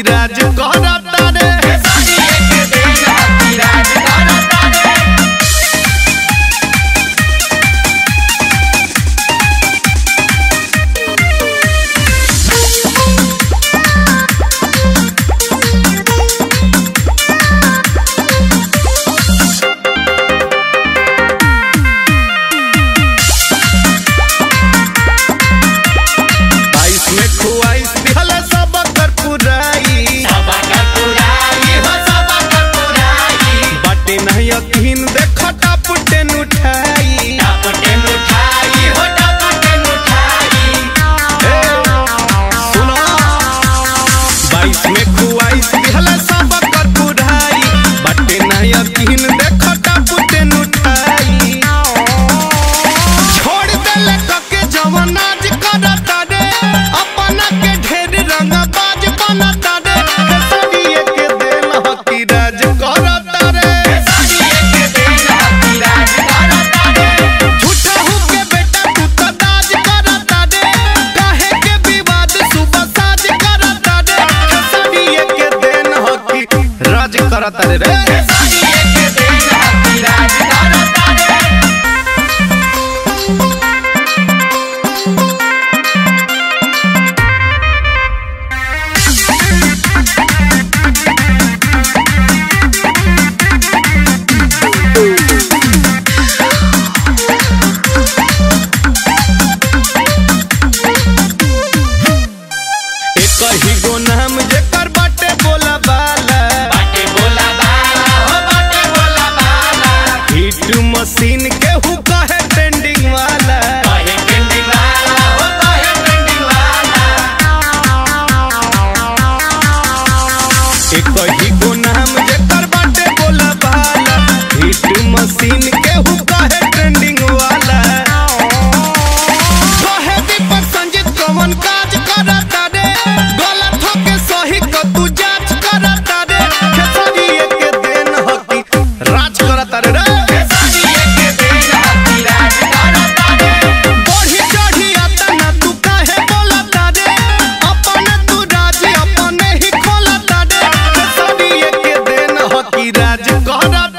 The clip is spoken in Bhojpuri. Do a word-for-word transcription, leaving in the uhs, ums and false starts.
हकी राज करता रे यकीन देखो टपटेन उठाई टपटेन उठाई हो टपटेन उठाई सुनो बाईस में खुआईस दिहला सब कर बुढ़ाई बटे ना यकीन देखो टपटेन उठाई छोड़ देले कके जवन आज करता रे अपना के ढेर रंग बाज बनता रे सरिये के देन हकी राज करता रे राज करता रे रे एक ही गो नाम जेकर बाटे बोला बाला मशीन के हु कहे ट्रेंडिंग वाला कहे ट्रेंडिंग वाला हो कहे ट्रेंडिंग वाला एक ही गो नाम जेकर बाटे बोला भाला हिट मशीन के हु कहे ट्रेंडिंग वाला कहे दीपक संजीत कौन काज करता रे गलत हो के सही को तू जांच करता रे खेसारी के देन हकी राज करता रे रे राज कहरा